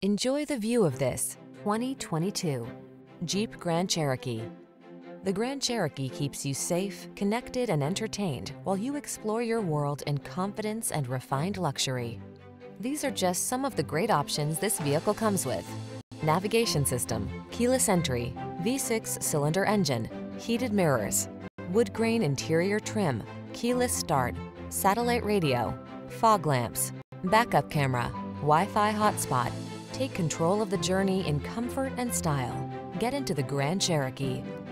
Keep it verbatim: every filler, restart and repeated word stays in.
Enjoy the view of this twenty twenty-two Jeep Grand Cherokee. The Grand Cherokee keeps you safe, connected, and entertained while you explore your world in confidence and refined luxury. These are just some of the great options this vehicle comes with: navigation system, keyless entry, V six cylinder engine, heated mirrors, wood grain interior trim, keyless start, satellite radio, fog lamps, backup camera, Wi-Fi hotspot. Take control of the journey in comfort and style. Get into the Grand Cherokee.